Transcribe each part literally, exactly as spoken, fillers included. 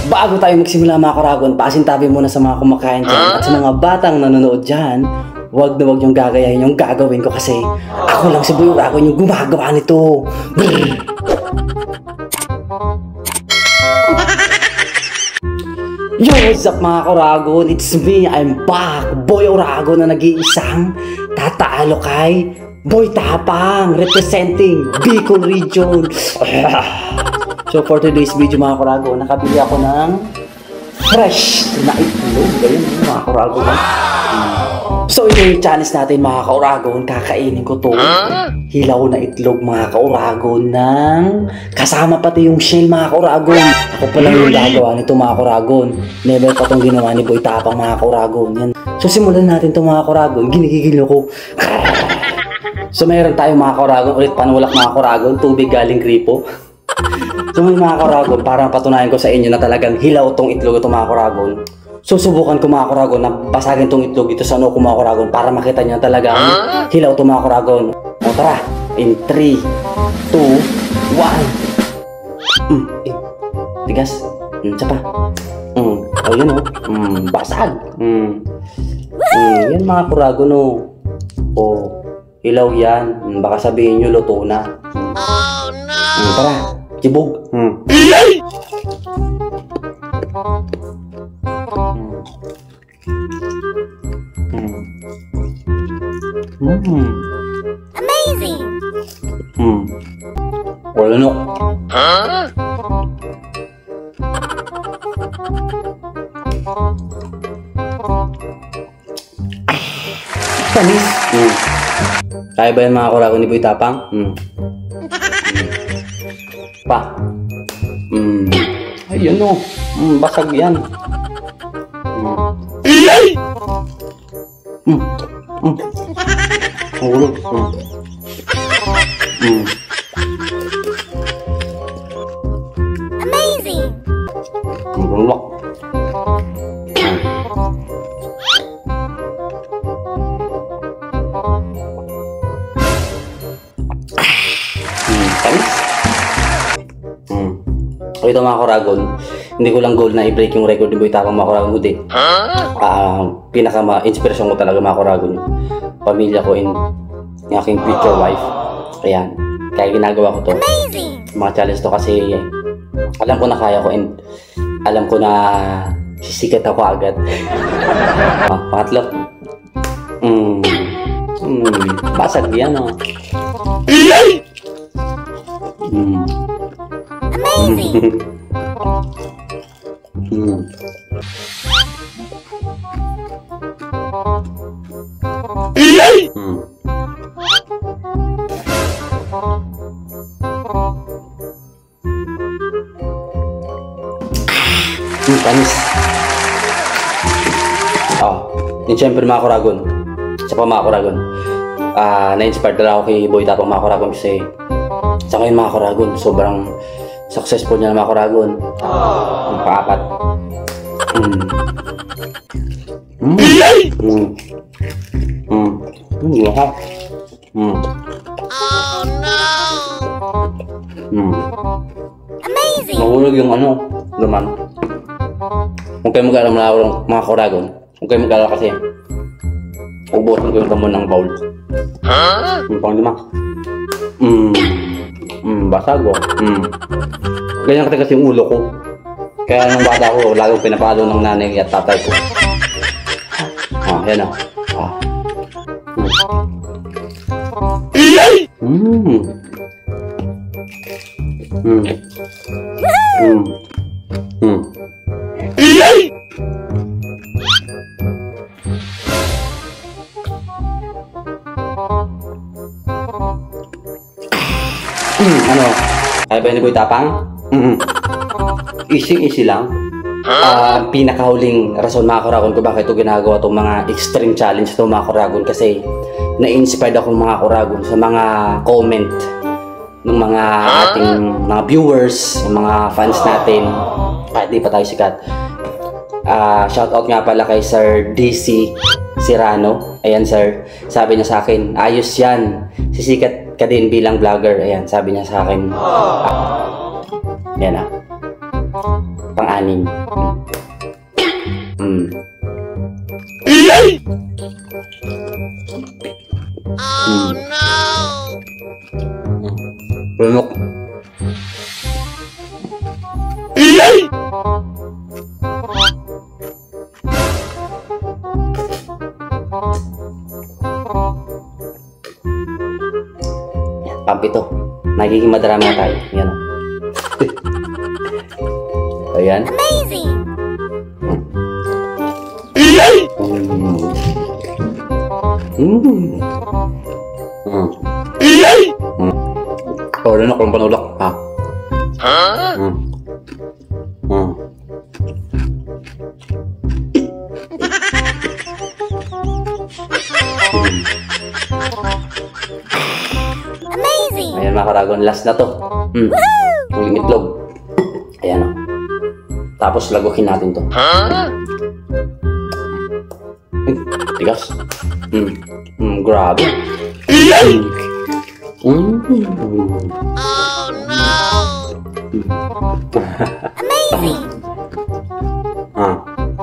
Bago tayo magsimula mga karagon, pasintabi muna sa mga kumakain dyan at sa mga batang nanonood dyan, wag na wag yung gagayahin yung gagawin ko kasi ako lang si Boy Uragon yung gumagawa nito. Yo, what's up mga karagon? It's me, I'm back! Boy Uragon na nag-iisang tatalo kay Boy Tapang, representing Bicol Region. So for today's video mga karagon, nakabili ako ng fresh na itlog. Ganyan mga karagon. So ito yung challenge natin mga kauragon. Kakainin ko to hilaw na itlog mga kauragon ng kasama pati yung shell mga kauragon. Ako pa lang yung gagawa nito mga kauragon. Never pa itong ginawa ni Boy Tapang mga kauragon. Yan. So simulan natin ito mga kauragon. Ginigigil ko. So mayroon tayong mga kauragon. Ulit panulak mga kauragon. Tubig galing gripo. So mga kauragon, para patunayan ko sa inyo na talagang hilaw tong itlog ito mga kauragon. Susubukan ko mga kuragon na basagin tong itlog ito sa noo ko mga kuragon para makita niyo talaga huh? Hilaw to mga kuragon. O tara, in three, two, one. Mm, eh, tigas. Mm, isa pa. Mm, o yun o. Mm, basag. Mm, mm, yan mga kuragon o. O, hilaw yan. Mm, baka sabihin nyo luto na. Mm. Oh no! Mm, tara, tibog. Mm. Mm. Amazing. Hmm. Wala no. Huh? Tamis. Hmm. Kaya ba yan mga kuragon ni Boy Tapang? Hmm. Pa. Hmm. Ayun no. Hmm, basag yan. Hmm. Hmm. Hmm. Ang gulo. Hmm. Hmm. Amazing. Ang gulo. Hmm. Hmm. Tamis. Hmm. O ito mga kuragon, hindi ko lang goal na i-break yung record ni Boy Tapang mga kuragon. Hindi. Uh, pinaka-inspirasyon ko talaga mga kuragon pamilya ko in yung aking future wife. Ayan. Kaya ginagawa ko to. Amazing. Mga challenge to kasi alam ko na kaya ko and alam ko na sisikat ako agad. Ah, pangatlo. Mm. Mm. Basag yan oh. Mm. Amazing. Mm. Hmm. Hmm, panis. Oh, yun syempre mga kuragon. Sa pa mga kuragon. Ah, uh, na-inspired na ako kay Boy Tapang mga kuragon kasi sa ngayon mga kuragon, sobrang successful niya na mga kuragon. Yung paapat. Hmm. Hmm. Hmm. Hmm. Hmm, lahat. Hmm. Oh no! Hmm. Amazing! Mahulog yung ano, laman. Huwag kayo mag-alam na mga kuragon. Huwag kayo mag-alam kasi ubusin ko yung tamon ng bowl. Huh? Hmm, pang lima. Hmm. Hmm, basag oh. Hmm. Ganyan kasi yung ulo ko. Kaya nung bata ko, laging pinapalo ng nanay at tatay ko. Ah, yan oh. Ah. Hmm. Hmm. Hmm. Hmm. Hmm. Ano? Kaya ba ni Boy Tapang? Hmm. Easy-easy lang. Uh, pinakahuling rason mga kuragon ko bakit ito ginagawa itong mga extreme challenge ito mga kuragon kasi na-inspired ako mga kuragon sa mga comment ng mga ating mga viewers, mga fans natin kahit di pa tayo sikat. Uh, shoutout nga pala kay Sir D C Sirano. Ayan sir, sabi niya sa akin, ayos yan, sisikat ka din bilang vlogger. Ayan, sabi niya sa akin. Yan ah. Pang-anim. Mm. Oh no! Lunok. Pampito. Nagiging madrama na tayo. Yan o. Ayan. Amazing! Mm. Mm. Mm. Mm. Oh, lunok lang panulak. Ha? Huh? Mm. Mm. Amazing! Ayan mga karagon, last na to. Mm. Yung itlog. Ayan o. Tapos lagukin natin to. Huh? Ay, tigas. Mm. Mm, grabe. Mm. Mm. Oh no! Amazing! Ah.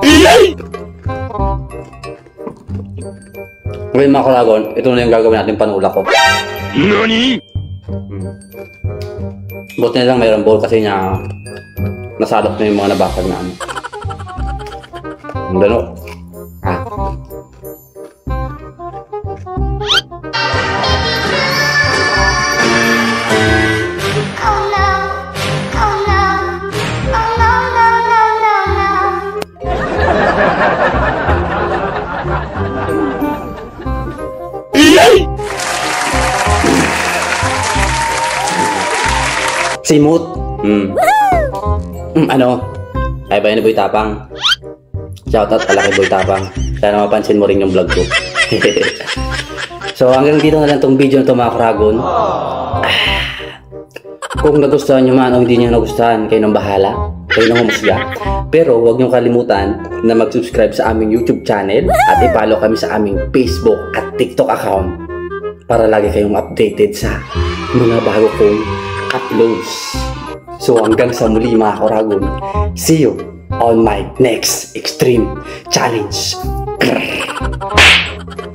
Ngayon mga karagon, ito na yung gagawin natin panulak ko. NANI?! Hmm. Buti na lang mayroong bowl kasi niya nasalok na yung mga nabakag na ano. Ang danok. Ah. Oh no! Oh no! Oh no, no, no, no, no! Simut. Hmm. Hmm, ano? Ay ba yun ni Boy Tapang? Shoutout pala kay Boy Tapang. Sana mapansin mo rin yung vlog ko. So hanggang dito na lang tong video na to mga karagon. Kung nagustuhan nyo man o hindi nyo nagustuhan, kayo nang bahala. Kayo nang humusga. Pero huwag nyo kalimutan na mag-subscribe sa aming YouTube channel at i-follow kami sa aming Facebook at TikTok account para lagi kayong updated sa mga bago kong uploads. So hanggang sa muli mga karagon. See you on my next extreme challenge.